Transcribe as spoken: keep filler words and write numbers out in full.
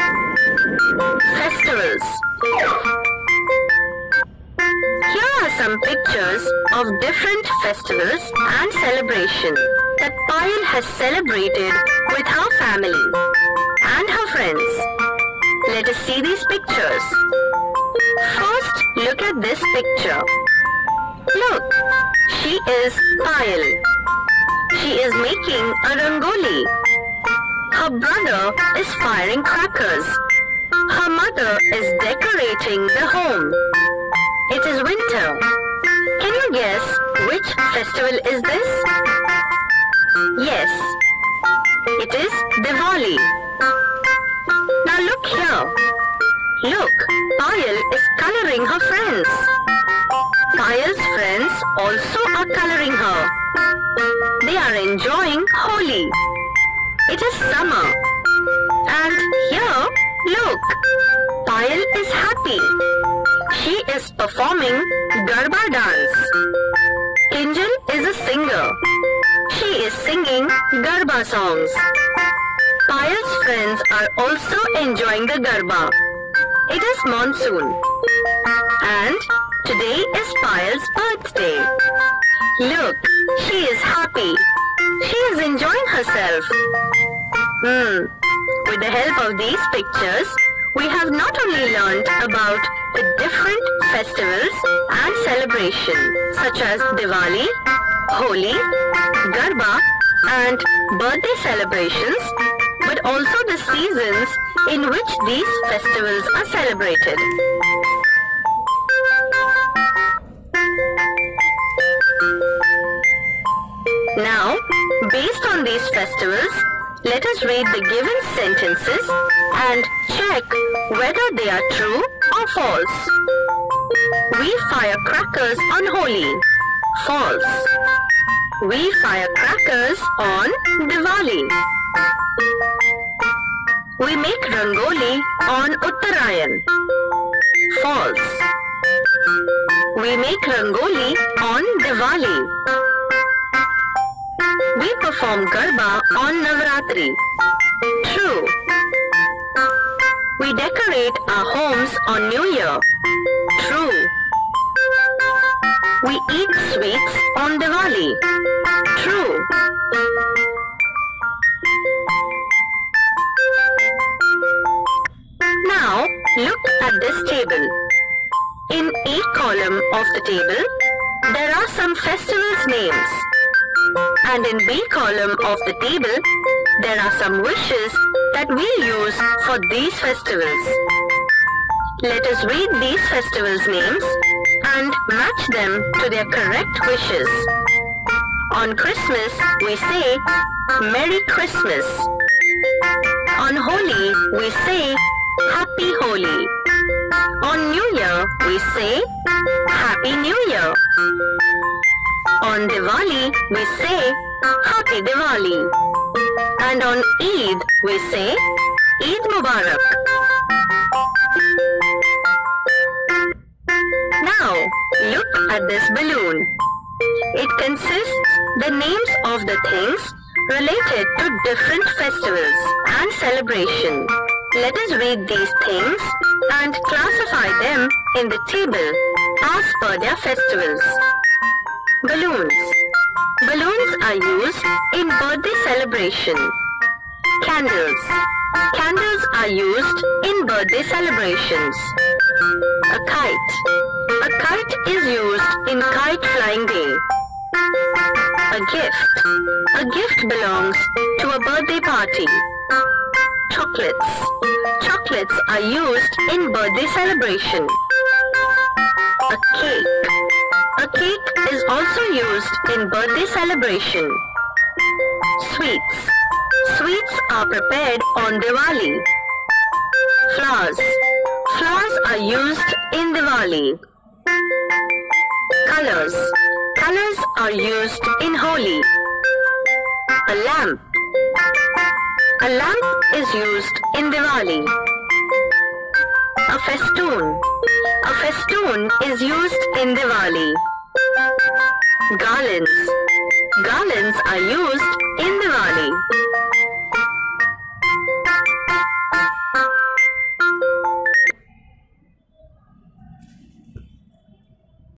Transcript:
Festivals. Here are some pictures of different festivals and celebrations that Payal has celebrated with her family and her friends. Let us see these pictures. First, look at this picture. Look, she is Payal. She is making a rangoli. Her brother is firing crackers. Her mother is decorating the home. It is winter. Can you guess which festival is this? Yes, it is Diwali. Now look here. Look, Payal is coloring her friends. Payal's friends also are coloring her. They are enjoying Holi. It is summer. And here, look, Payal is happy. She is performing Garba dance. Kinjal is a singer. She is singing Garba songs. Payal's friends are also enjoying the Garba. It is monsoon. And today is Payal's birthday. Look, she is happy. She is enjoying herself. Hmm. With the help of these pictures, we have not only learnt about the different festivals and celebrations such as Diwali, Holi, Garba and birthday celebrations, but also the seasons in which these festivals are celebrated. Now, based on these festivals, let us read the given sentences and check whether they are true or false. We fire crackers on Holi. False. We fire crackers on Diwali. We make rangoli on Uttarayan. False. We make rangoli on Diwali. We perform Garba on Navratri. True. We decorate our homes on New Year. True. We eat sweets on Diwali. True. Now, look at this table. In A column of the table, there are some festivals' names. And in B column of the table, there are some wishes that we use for these festivals. Let us read these festivals' names and match them to their correct wishes. On Christmas, we say, Merry Christmas. On Holi, we say, Happy Holi. On New Year, we say, Happy New Year. On Diwali, we say, Happy Diwali. And on Eid, we say, Eid Mubarak. Now, look at this balloon. It consists the names of the things related to different festivals and celebration. Let us read these things and classify them in the table as per their festivals. Balloons. Balloons are used in birthday celebration. Candles. Candles are used in birthday celebrations. A kite. A kite is used in kite flying day. A gift. A gift belongs to a birthday party. Chocolates. Chocolates are used in birthday celebration. A cake. A cake is also used in birthday celebration. Sweets. Sweets are prepared on Diwali. Flowers. Flowers are used in Diwali. Colors. Colors are used in Holi. A lamp. A lamp is used in Diwali. A festoon. A festoon is used in Diwali. Garlands. Garlands are used in Diwali.